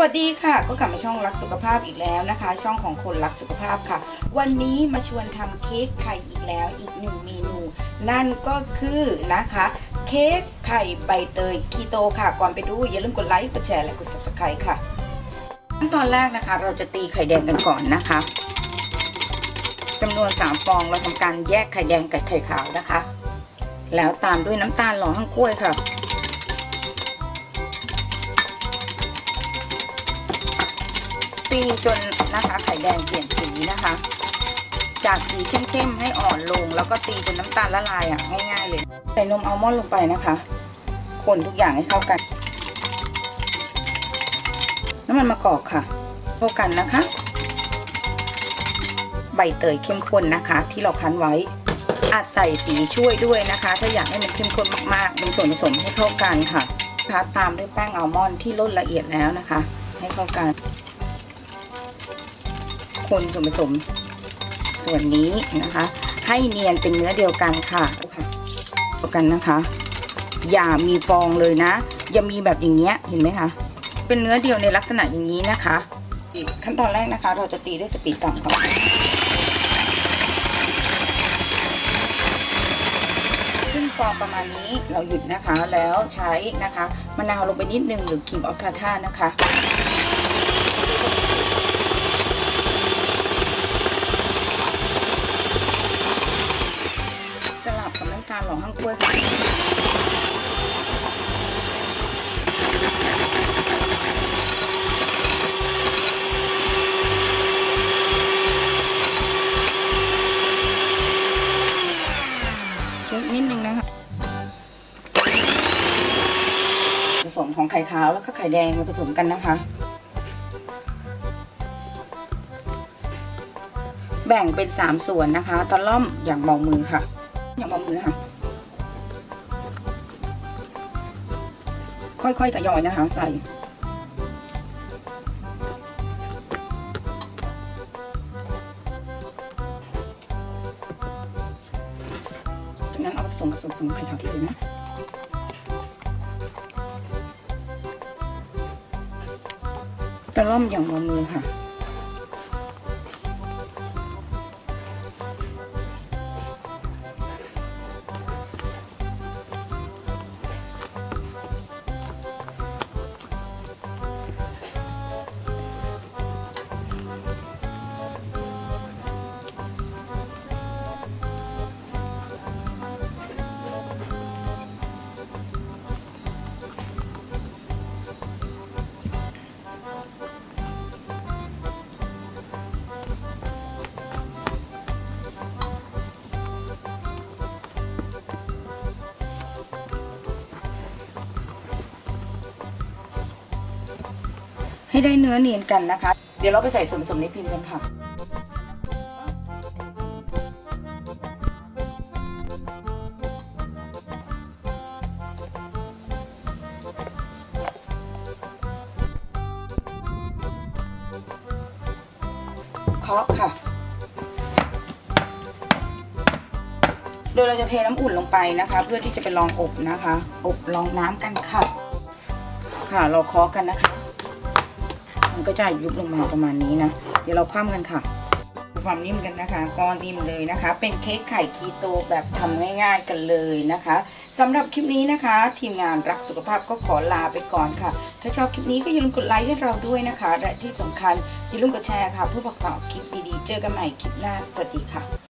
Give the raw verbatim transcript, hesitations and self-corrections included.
วัสดีค่ะก็กลับมาช่องรักสุขภาพอีกแล้วนะคะช่องของคนรักสุขภาพค่ะวันนี้มาชวนทำเค้กไข่อีกแล้วอีกหนึ่งเมนูนั่นก็คือนะคะเค้กไข่ใบเตยคีโตค่ะก่อนไปดูอย่าลืมกดไลค์กดแชร์และกด ซับสไครบ์ ค่ะขั้นตอนแรกนะคะเราจะตีไข่แดงกันก่อนนะคะจำนวนสามฟองเราทำการแยกไข่แดงกับไข่ขาวนะคะแล้วตามด้วยน้ำตาลหล่อหั่งกล้วยค่ะตีจนนะคะไข่แดงเปลี่ยนสีนะคะจากสีเข้มๆให้อ่อนลงแล้วก็ตีจนน้ำตาลละลายอ่ะง่ายๆเลยใส่นมอัลมอนด์ลงไปนะคะคนทุกอย่างให้เข้ากันน้ำมันมะกอกค่ะเข้ากันนะคะใบเตยเข้มข้นนะคะที่เราคั้นไว้อาจใส่สีช่วยด้วยนะคะถ้าอยากให้มันเข้มข้นมากๆเป็นส่วนผสมให้เข้ากันค่ะตามด้วยแป้งอัลมอนด์ที่ร่นละเอียดแล้วนะคะให้เข้ากันคนส่วนผสมส่วนนี้นะคะให้เนียนเป็นเนื้อเดียวกันค่ะเดียวกันนะคะอย่ามีฟองเลยนะอย่ามีแบบอย่างเงี้ยเห็นไหมคะเป็นเนื้อเดียวในลักษณะอย่างนี้นะคะขั้นตอนแรกนะคะเราจะตีด้วยสปีดต่ำก่อนขึ้นฟองประมาณนี้เราหยุดนะคะแล้วใช้นะคะมะนาวลงไปนิดนึงหรือครีมออฟทาท่านะคะสลับกับน้ำตาลหล่อหั่งกล้วยนิดนึงนะคะผสมของไข่ขาวแล้วก็ไข่แดงมาผสมกันนะคะแบ่งเป็นสามส่วนนะคะตะล่อมอย่างเบามือค่ะอย่างเบามือนะคะค่อยๆทยอยนะคะใส่จากนั้นเอาผสมกับส่วนผสมไข่ขาวที่เหลือนะตะล่อมอย่างเบามือค่ะให้ได้เนื้อเนียนกันนะคะเดี๋ยวเราไปใส่ส่วนผสมในพิมพ์กันค่ะเคาะค่ะโดยเราจะเทน้ำอุ่นลงไปนะคะเพื่อที่จะไปรองอบนะคะอบรองน้ำกันค่ะค่ะเราเคาะกันนะคะมันก็จะยุบลงมาประมาณนี้นะเดี๋ยวเราคว่ำกันค่ะความนิ่มกันนะคะก้อนนิ่มเลยนะคะเป็นเค้กไข่คีโตแบบทำง่ายๆกันเลยนะคะสำหรับคลิปนี้นะคะทีมงานรักสุขภาพก็ขอลาไปก่อนค่ะถ้าชอบคลิปนี้ก็อย่าลืมกดไลค์ให้เราด้วยนะคะและที่สำคัญอย่าลืมกดแชร์ค่ะเพื่อประกอบคลิปดีๆเจอกันใหม่คลิปหน้าสวัสดีค่ะ